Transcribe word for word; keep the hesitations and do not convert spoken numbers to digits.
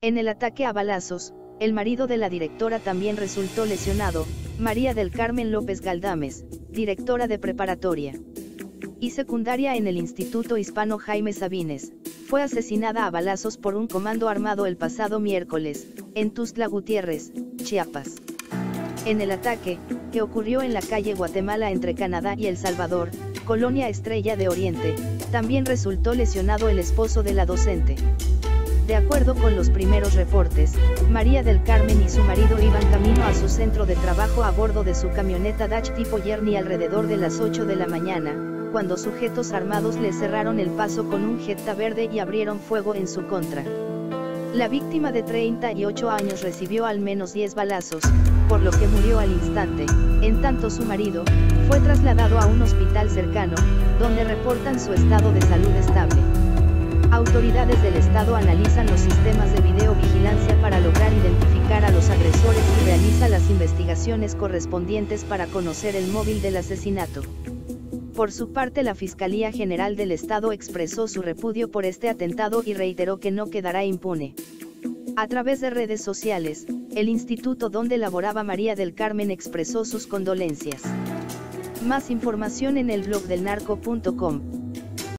En el ataque a balazos, el marido de la directora también resultó lesionado, María del Carmen López Galdames, directora de preparatoria y secundaria en el Instituto Hispano Jaime Sabines, fue asesinada a balazos por un comando armado el pasado miércoles, en Tuxtla Gutiérrez, Chiapas. En el ataque, que ocurrió en la calle Guatemala entre Canadá y El Salvador, Colonia Estrella de Oriente, también resultó lesionado el esposo de la docente. De acuerdo con los primeros reportes, María del Carmen y su marido iban camino a su centro de trabajo a bordo de su camioneta Dodge tipo Journey alrededor de las ocho de la mañana, cuando sujetos armados le cerraron el paso con un Jetta verde y abrieron fuego en su contra. La víctima de treinta y ocho años recibió al menos diez balazos, por lo que murió al instante, en tanto su marido fue trasladado a un hospital cercano, donde reportan su estado de salud estable. Autoridades del estado analizan los sistemas de videovigilancia para lograr identificar a los agresores y realiza las investigaciones correspondientes para conocer el móvil del asesinato. Por su parte, la Fiscalía General del Estado expresó su repudio por este atentado y reiteró que no quedará impune. A través de redes sociales, el instituto donde laboraba María del Carmen expresó sus condolencias. Más información en el blog del narco punto com.